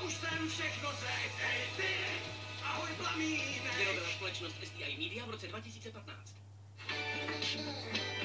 už jsem všechno řekl, hej ty, ahoj plamínek. Vyrobila společnost SDI Media v roce 2015.